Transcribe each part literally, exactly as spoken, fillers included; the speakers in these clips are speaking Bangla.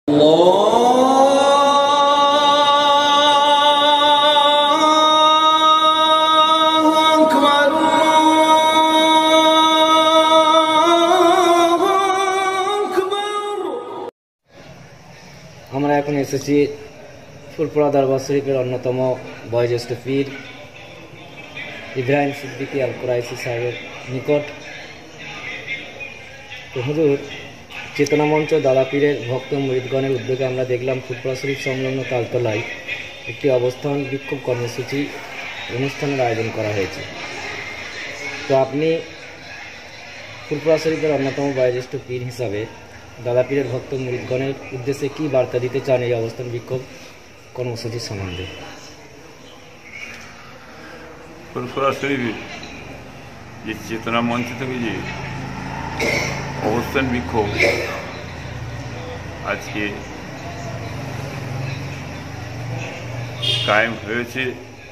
আমরা এখন এসেছি ফুলপুরা দরবার শরীফের অন্যতম বয়োজ্যেষ্ঠ পীর ইব্রাহিম সিদ্দিকী আল কুরাইশি সাহেবের নিকট। তো হুজুর, চেতনা মঞ্চ দাদা পীরের ভক্ত মুরিদগণের উদ্যোগে আমরা দেখলাম ফুলপুরা শরীফ সংলগ্ন তালতলায় একটি অবস্থান বিক্ষোভ কর্মসূচি অনুষ্ঠানের আয়োজন করা হয়েছে। তো আপনি ফুলপুরা শরীফের অন্যতম বয়োজ্যেষ্ঠ পীর হিসাবে দাদা পীরের ভক্ত মুরিদগণের উদ্দেশ্যে কী বার্তা দিতে চান এই অবস্থান বিক্ষোভ কর্মসূচির সম্বন্ধে? ফুলপুরা শরীফে যে চেতনা মঞ্চ থেকে যে অবস্থান বিক্ষোভ আজকে কায়েম হয়েছে,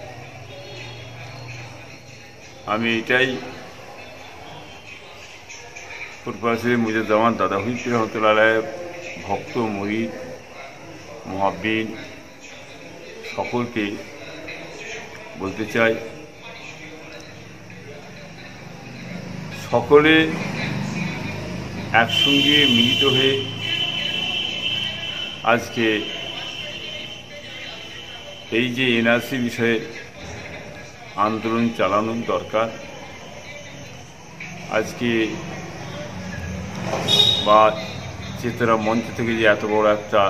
আমি এটাই ফুলপুরা শরীফ মুজিবুজ্জামান দাদা পীর রহমতুল্লাহ ভক্ত মুরিদ মুহাব্বিন সকলকে বলতে চাই, সকলে একসঙ্গে মিলিত হয়ে আজকে এই যে এনআরসি বিষয়ে আন্দোলন চালানো দরকার। আজকে বা চেতনা মঞ্চ থেকে যে এত বড় একটা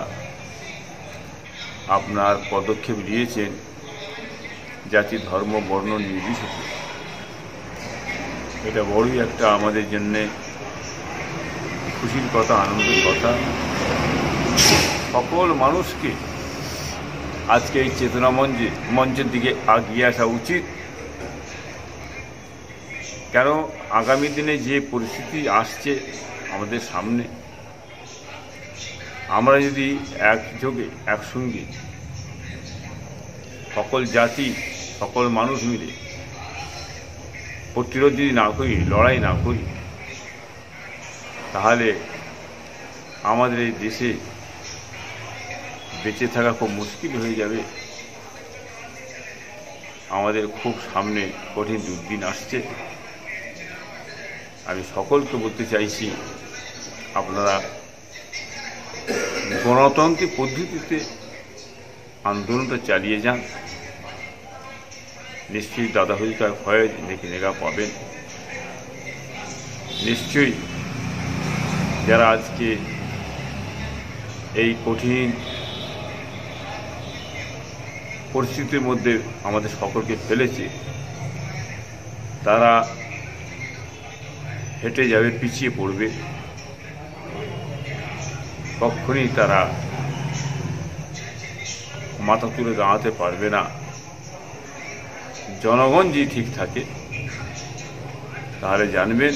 আপনার পদক্ষেপ নিয়েছেন জাতি ধর্ম বর্ণ নির্বিশেষে, এটা বড়ই একটা আমাদের জন্যে খুশির কথা, আনন্দের কথা। সকল মানুষকে আজকে এই চেতনা মঞ্চে মঞ্চের দিকে এগিয়ে আসা উচিত। কেন আগামী দিনে যে পরিস্থিতি আসছে আমাদের সামনে, আমরা যদি একযোগে একসঙ্গে সকল জাতি সকল মানুষ মিলে প্রতিরোধ যদি না করি, লড়াই না করি, তাহলে আমাদের এই দেশে বেঁচে থাকা খুব মুশকিল হয়ে যাবে। আমাদের খুব সামনে কঠিন দুর্দিন আসছে। আমি সকলকে বলতে চাইছি, আপনারা গণতান্ত্রিক পদ্ধতিতে আন্দোলনটা চালিয়ে যান। নিশ্চয়ই দাদা হরিকার ফয়েজ নেকি নেগা পাবেন। নিশ্চয়ই যারা আজকে এই কঠিন পরিস্থিতির মধ্যে আমাদের সকলকে ফেলেছে, তারা হেঁটে যাবে, পিছিয়ে পড়বে, কখনই তারা মাথা তুলে দাঁড়াতে পারবে না। জনগণ যদি ঠিক থাকে তাহলে জানবেন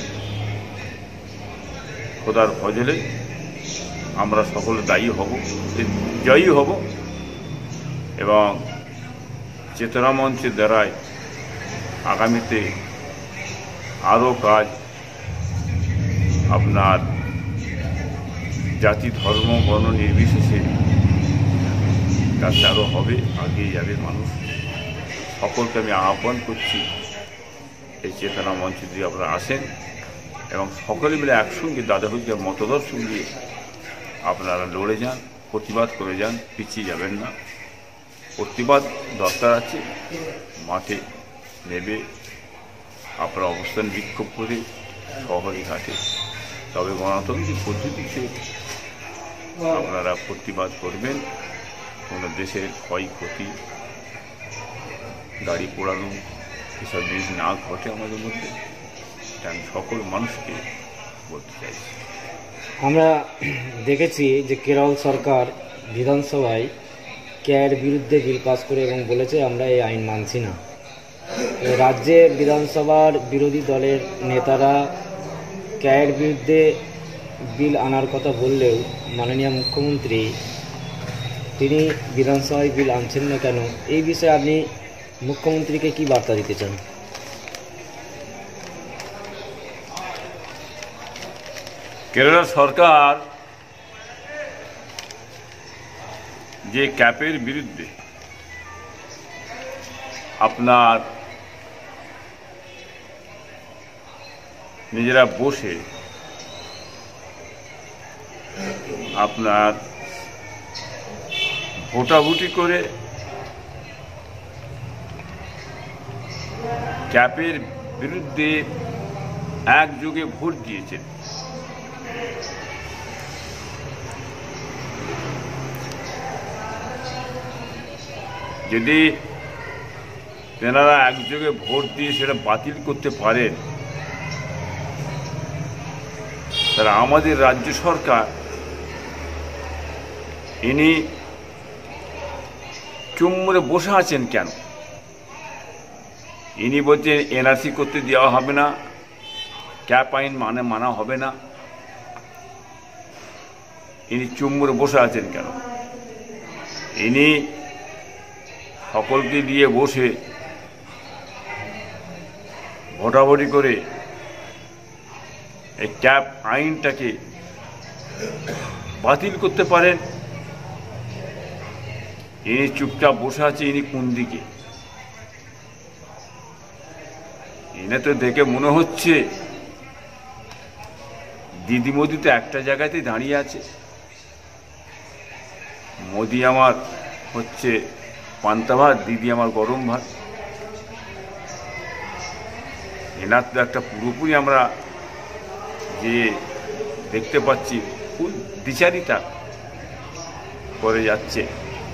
খোদার ফজলে আমরা সকলে দায়ী হব, জয়ী হব এবং চেতনা মঞ্চের দ্বারায় আগামীতে আরও কাজ আপনার জাতি ধর্ম বর্ণ নির্বিশেষে কাজটা আরও হবে, এগিয়ে যাবে মানুষ। সকলকে আমি আহ্বান করছি এই চেতনা মঞ্চ দিয়ে আপনারা আসেন এবং সকলে মিলে একসঙ্গে দাদা হরিকার মতদর্শ নিয়ে আপনারা লড়ে যান, প্রতিবাদ করে যান, পিছিয়ে যাবেন না। প্রতিবাদ দরকার আছে, মাঠে নেবে আপনারা অবস্থান বিক্ষোভ করে শহরে ঘাটে, তবে গণতান্ত্রিক পদ্ধতিতে আপনারা প্রতিবাদ করবেন। কোনো দেশের ক্ষয়ক্ষতি, গাড়ি পোড়ানো, এসব জিনিস না ঘটে আমাদের মধ্যে, এটা আমি সকল মানুষকে বলতে চাইছি। আমরা দেখেছি যে কেরল সরকার বিধানসভায় ক্যায়ের বিরুদ্ধে বিল পাস করে এবং বলেছে আমরা এই আইন মানছি না। রাজ্যে বিধানসভার বিরোধী দলের নেতারা ক্যায়ের বিরুদ্ধে বিল আনার কথা বললেও মাননীয় মুখ্যমন্ত্রী তিনি বিধানসভায় বিল আনছেন না কেন? এই বিষয়ে আপনি মুখ্যমন্ত্রীকে কি বার্তা দিতে চান? কেরালা সরকার যে ক্যাপের বিরুদ্ধে আপনার নিজেরা বসে আপনার ভোটাভুটি করে ক্যাপের বিরুদ্ধে একযোগে ভোট দিয়েছেন, যদি তেনারা একযোগে ভোট দিয়ে সেটা বাতিল করতে পারেন, তারা আমাদের রাজ্য সরকার ইনি চুম্বরে বসে আছেন কেন? ইনি বলছেন এনআরসি করতে দেওয়া হবে না, ক্যাপ আইন মানে মানা হবে না। ইনি চুম্বরে বসে আছেন কেন? ইনি সকলকে দিয়ে বসে ভোটাভুটি করে এই ক্যাপ আইনটাকে বাতিল করতে পারেন। ইনি চুপচাপ বসে আছে, ইনি কোন দিকে? এনে তো দেখে মনে হচ্ছে দিদি মোদি তো একটা জায়গাতে দাঁড়িয়ে আছে। মোদি আমার হচ্ছে পান্তা ভাত, দিদি আমার গরম ভাত। এনার তো একটা পুরোপুরি আমরা যে দেখতে পাচ্ছি ফুল দ্বিচারিতা করে যাচ্ছে,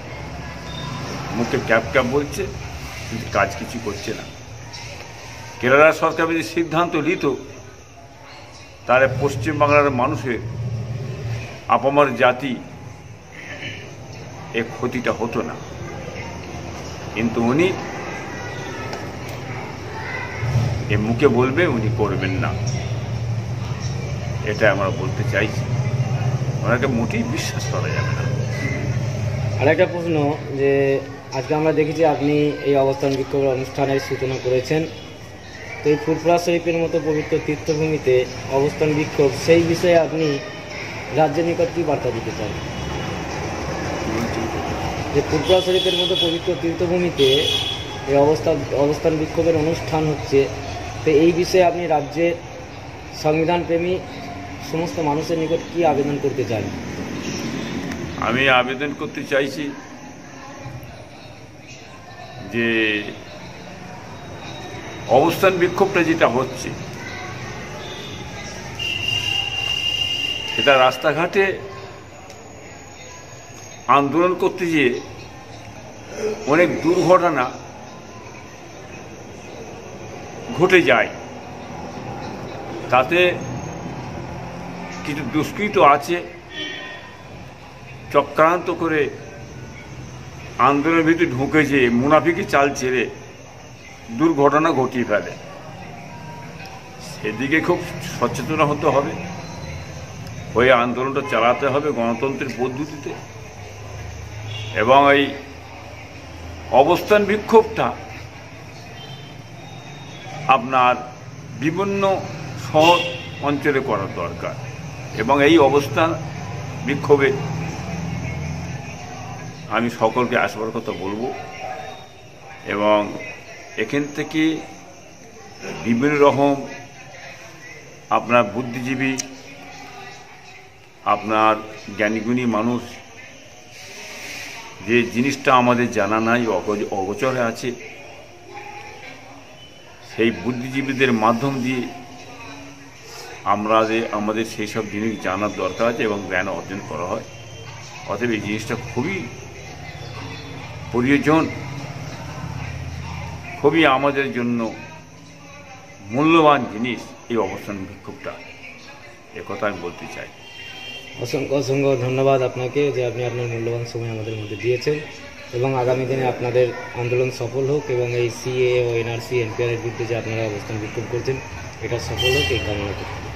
মুখে ক্যাপ ক্যাপ বলছে কিন্তু কাজ কিছু করছে না। কেরালা সরকার যদি সিদ্ধান্ত নিত তাহলে পশ্চিমবাংলার মানুষের আপামর জাতি এ ক্ষতিটা হতো না, কিন্তু উনি এ মুখে বলবে, উনি করবেন না, এটা আমরা বলতে চাইছি। ওনাকে মোটেই বিশ্বাস করা যাবে না। আর একটা প্রশ্ন, যে আজকে আমরা দেখেছি আপনি এই অবস্থান বিক্ষোভের অনুষ্ঠানের সূচনা করেছেন, তো এই ফুরফুরা শরীফের মতো পবিত্র তীর্থভূমিতে অবস্থান বিক্ষোভ, সেই বিষয়ে আপনি রাজ্যের নিকট কী বার্তা দিতে চান? যে ফুরফুরা শরীফের মতো পবিত্র তীর্থভূমিতে এই অবস্থান অবস্থান বিক্ষোভের অনুষ্ঠান হচ্ছে, তো এই বিষয়ে আপনি রাজ্যের সংবিধানপ্রেমী সমস্ত মানুষের নিকট কী আবেদন করতে চান? আমি আবেদন করতে চাইছি যে অবস্থান বিক্ষোভটা যেটা হচ্ছে এটা রাস্তাঘাটে আন্দোলন করতে গিয়ে অনেক দুর্ঘটনা ঘটে যায়। তাতে কিছু দুষ্কৃত আছে চক্রান্ত করে আন্দোলনের ভিতরে ঢুকে যে মুনাফিকি চাল ছেড়ে দুর্ঘটনা ঘটিয়ে ফেলে। সেদিকে খুব সচেতন হতে হবে, হয়ে আন্দোলনটা চালাতে হবে গণতন্ত্রের পদ্ধতিতে। এবং এই অবস্থান বিক্ষোভটা আপনার বিভিন্ন শহর অঞ্চলে করার দরকার, এবং এই অবস্থান বিক্ষোভে আমি সকলকে আসবার কথা বলবো। এবং এখান থেকে বিভিন্ন রকম আপনার বুদ্ধিজীবী, আপনার জ্ঞানীগুণী মানুষ, যে জিনিসটা আমাদের জানা নাই, অগোচরে আছে, সেই বুদ্ধিজীবীদের মাধ্যম দিয়ে আমরা যে আমাদের সেই সব জিনিস জানার দরকার আছে এবং জ্ঞান অর্জন করা হয়। অতএব এই জিনিসটা খুবই প্রয়োজন, খুবই আমাদের জন্য মূল্যবান জিনিস এই অবস্থান বিক্ষোভটা, একথা আমি বলতে চাই। অসংখ্য অসংখ্য ধন্যবাদ আপনাকে, যে আপনি আপনার মূল্যবান সময় আমাদের মধ্যে দিয়েছেন, এবং আগামী দিনে আপনাদের আন্দোলন সফল হোক, এবং এই সিএ ও এনআরসি এনপিআর এর বিরুদ্ধে যে আপনারা অবস্থান বিক্ষোভ করছেন এটা সফল হোক, এই কামনা করছি।